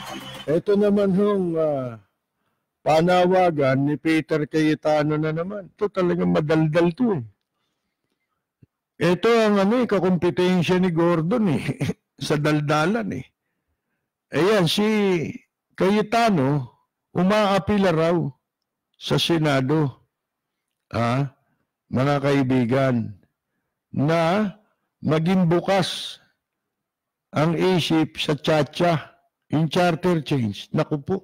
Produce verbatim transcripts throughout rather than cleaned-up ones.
Ito naman hong uh, panawagan ni Peter Cayetano na naman. Ito talagang madaldal to eh. Ito ang ano eh, kakumpetensya ni Gordon eh, sa daldalan eh. Ayan, si Cayetano, umaapila raw sa Senado, ah, mga kaibigan, na maging bukas ang isip sa Chacha, yung charter change. Naku po,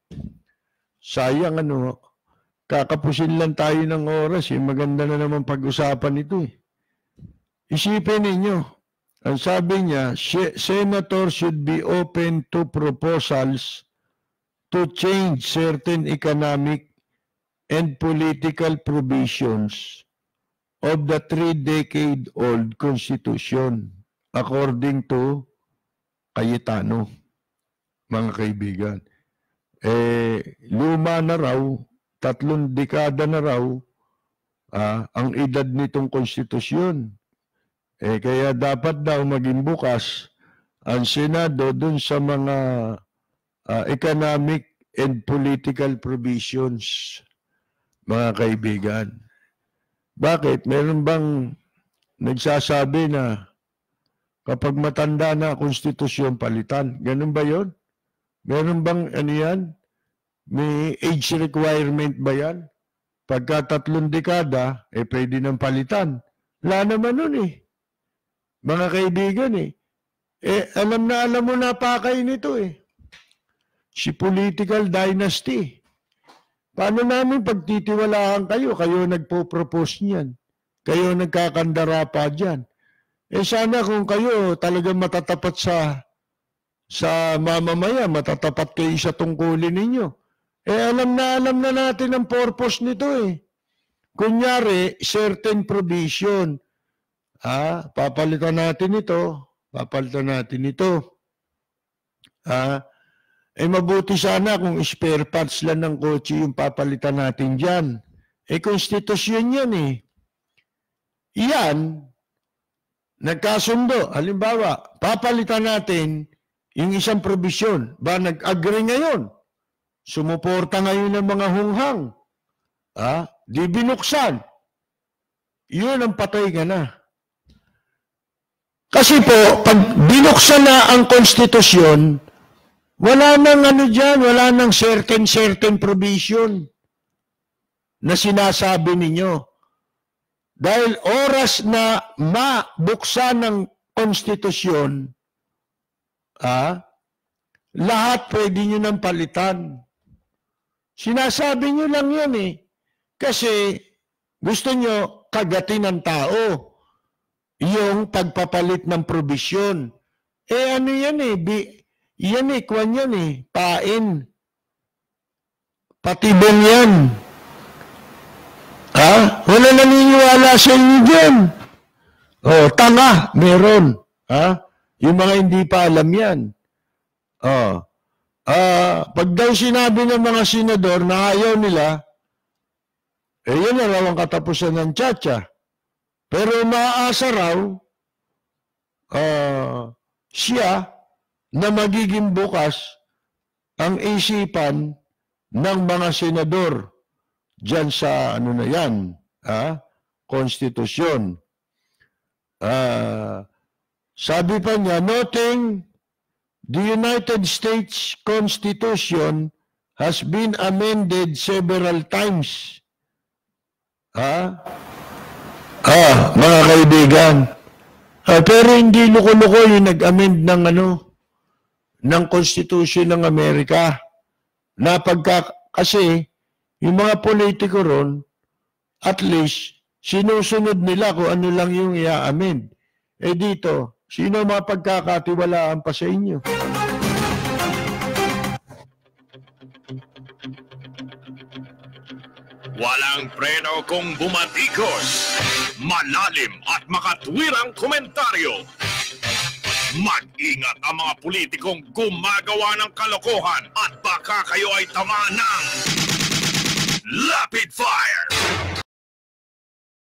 sayang ano, kakapusin lang tayo ng oras eh. Maganda na naman pag-usapan ito eh. Isipin ninyo, ang sabi niya, Senator should be open to proposals to change certain economic and political provisions of the three-decade-old Constitution, according to Cayetano, mga kaibigan. Eh, luma na raw, tatlong dekada na raw, ah, ang edad nitong konstitusyon. Eh, kaya dapat daw maging bukas ang Senado dun sa mga uh, economic and political provisions, mga kaibigan. Bakit? Meron bang nagsasabi na kapag matanda na konstitusyon palitan? Ganun ba yon? Meron bang ano yan? May age requirement ba yan? Pagka tatlong dekada, eh pwede nang palitan. Wala naman nun eh. Mga kaibigan eh. Eh, alam na alam mo na pakay nito eh. Si political dynasty. Paano namin pagtitiwalaan kayo? Kayo nagpo-propose niyan. Kayo nagkakandara pa dyan. Eh sana kung kayo talagang matatapat sa sa mamamaya, matatapat kayo sa tungkulin ninyo. Eh alam na alam na natin ang purpose nito eh. Kunyari, certain provision. Ah, papalitan natin ito, papalitan natin ito. Ah, eh mabuti sana kung spare parts lang ng kotse yung papalitan natin dyan. Eh konstitusyon yan eh. Iyan, nagkasundo. Halimbawa, papalitan natin yung isang probisyon. Ba, nag-agree ngayon. Sumuporta ngayon ng mga hunghang. Ah, di binuksan. Yun ang patay ka na. Kasi po, pag binuksan na ang konstitusyon, wala nang ano dyan, wala nang certain-certain provision na sinasabi ninyo. Dahil oras na mabuksan ng konstitusyon, ah, lahat pwede nyo nang palitan. Sinasabi nyo lang yan eh. Kasi gusto nyo kagatin ng tao yung pagpapalit ng probisyon. Eh ano yan eh, Bi, yan eh, kwan yan eh, pain. Patibong yan. Ha? Wala naniniwala sa inyo dyan. Oh, tanga, meron. Ha? Yung mga hindi pa alam yan. Oh. Ah, pag daw sinabi ng mga senador na ayaw nila, eh yan na raw ang katapusan ng Chacha. Pero maaasa raw uh, siya na magiging bukas ang isipan ng mga senador dyan sa ano na yan, ah, konstitusyon. Uh, sabi pa niya, noting the United States Constitution has been amended several times. Ah, Ah, mga kaibigan. Ah, pero hindi loko-loko yung nag-amend ng ano, ng Constitution ng Amerika. Na pagka, kasi, yung mga politiko ron, at least, sinusunod nila kung ano lang yung i-amend. Eh dito, sino mapagkakatiwalaan pa sa inyo? Walang preno kung bumatikos. Malalim at makatwirang komentaryo. Mag-ingat ang mga politikong gumagawa ng kalokohan at baka kayo ay tamaan ng Lapid Fire!